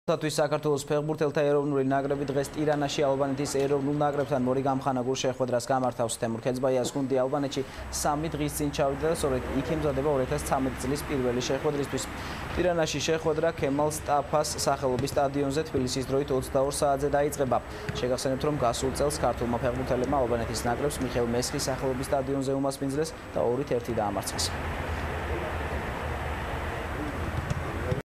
საქართველოს ფეხბურთელთა ეროვნული ნაკრები დღეს ტირანაში ალბანეთის ეროვნულ ნაკრებთან მორი გამხანაგურ შეხვედრას გამართავს. თემურ ქეძბაიას გუნდი ალბანეთში 3 დღის წინ ჩავიდა და სწორედ იქ ემზადება 2013 წლის პირველი შეხვედრისთვის. ტირანაში შეხვედრა ქემალ სტაფას სახელობის სტადიონზე თბილისის დროით 22 საათზე დაიწყება. შეგახსენებთ, რომ გასულ წელს ქართულმა ფეხბურთელებმა ალბანეთის ნაკრებს მიხეილ მესხის სახელობის სტადიონზე უმასპინძლეს და 2-1 დაამარცხეს.